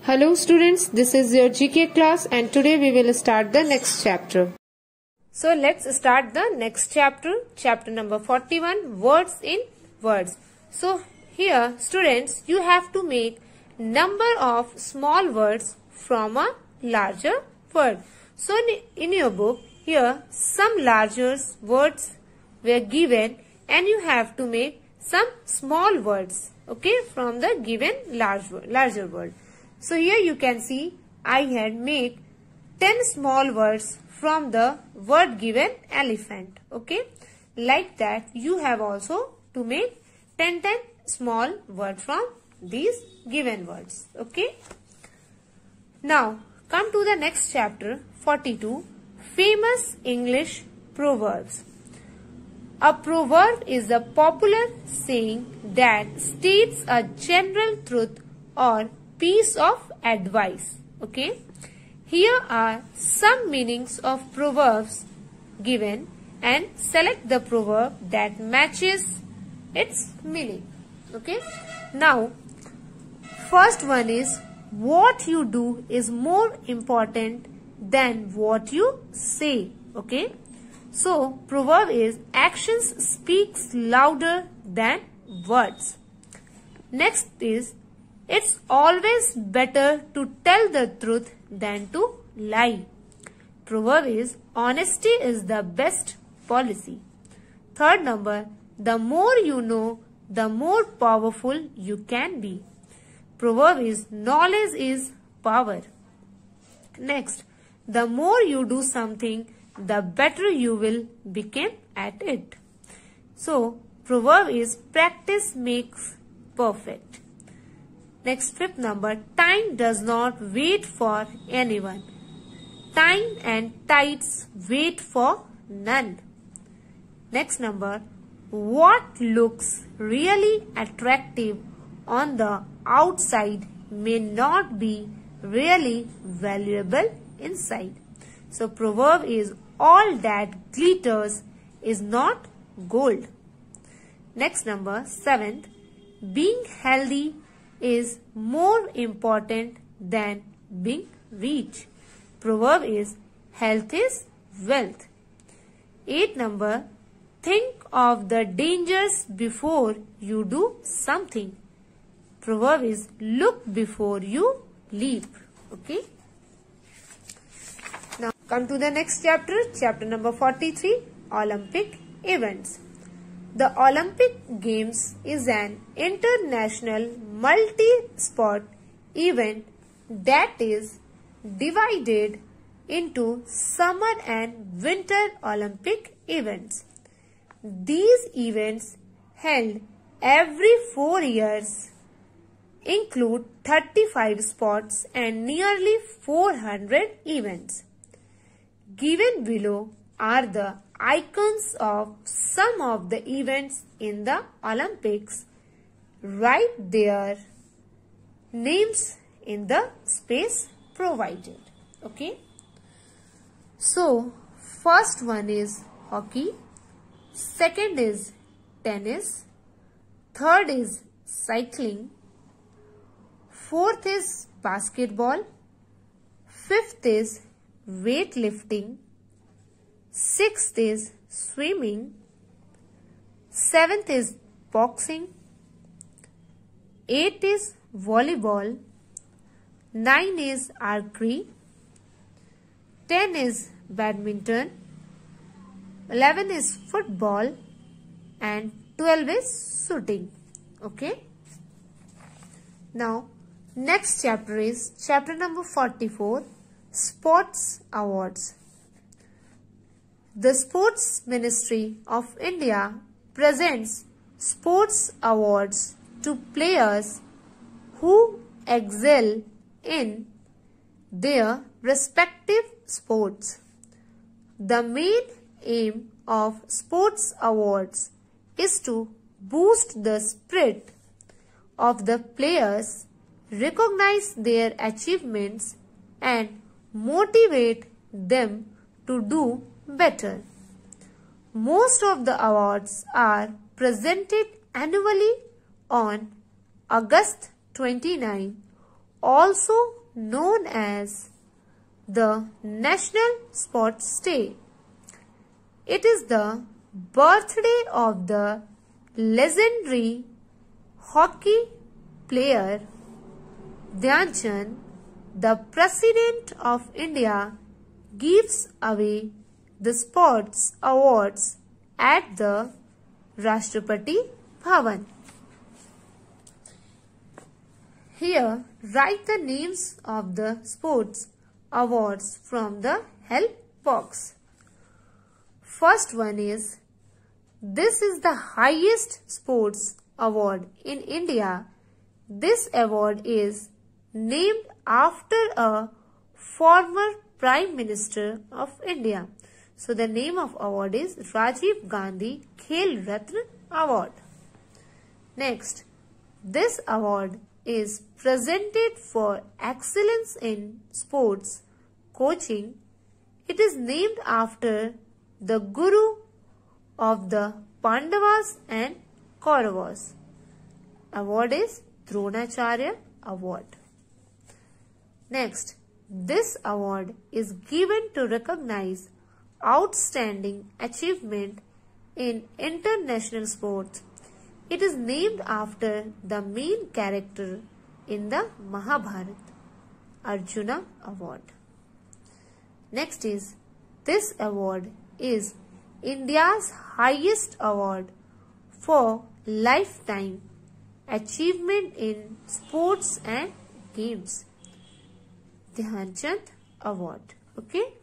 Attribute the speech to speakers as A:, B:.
A: Hello students, this is your GK class and today we will start the next chapter. So let's start the next chapter, chapter number 41, words in words. So here students, you have to make number of small words from a larger word. So in your book, here some larger words were given and you have to make some small words, okay, from the given larger word. So here you can see I had made 10 small words from the word given elephant. Okay. Like that you have also to make 10 small words from these given words. Okay. Now come to the next chapter 42, famous English proverbs. A proverb is a popular saying that states a general truth or piece of advice. Okay. Here are some meanings of proverbs given and select the proverb that matches its meaning. Okay. Now, first one is what you do is more important than what you say. Okay. So, proverb is actions speaks louder than words. Next is it's always better to tell the truth than to lie. Proverb is honesty is the best policy. Third number, the more you know, the more powerful you can be. Proverb is knowledge is power. Next, the more you do something, the better you will become at it. So, proverb is practice makes perfect. Next, fifth number, time does not wait for anyone. Time and tides wait for none. Next number, what looks really attractive on the outside may not be really valuable inside. So, proverb is all that glitters is not gold. Next number, seventh, being healthy is more important than being rich. Proverb is health is wealth. Eighth number, think of the dangers before you do something. Proverb is look before you leap. Okay. Now come to the next chapter, chapter number 43, Olympic events. The Olympic Games is an international multi-sport event that is divided into summer and winter Olympic events. These events held every 4 years include 35 sports and nearly 400 events. Given below are the icons of some of the events in the Olympics. Write their names in the space provided. Okay. So, first one is hockey. Second is tennis. Third is cycling. Fourth is basketball. Fifth is weightlifting. Sixth is swimming. Seventh is boxing. Eighth is volleyball. 9 is archery. 10 is badminton. 11 is football. And 12 is shooting. Okay. Now, next chapter is chapter number 44, Sports Awards. The Sports Ministry of India presents sports awards to players who excel in their respective sports. The main aim of sports awards is to boost the spirit of the players, recognize their achievements and motivate them to do better. Most of the awards are presented annually on August 29 also known as the National Sports Day. It is the birthday of the legendary hockey player Dhyan Chand. The President of India gives away the sports awards at the Rashtrapati Bhavan. Here, write the names of the sports awards from the help box. First one is, this is the highest sports award in India. This award is named after a former Prime Minister of India. So the name of award is Rajiv Gandhi Khel Ratna Award. Next, this award is presented for excellence in sports coaching. It is named after the guru of the Pandavas and Kauravas. Award is Dronacharya Award. Next, this award is given to recognize outstanding achievement in international sports. It is named after the main character in the Mahabharata, Arjuna Award. Next is, this award is India's highest award for lifetime achievement in sports and games, Dhyan Chand Award. Okay.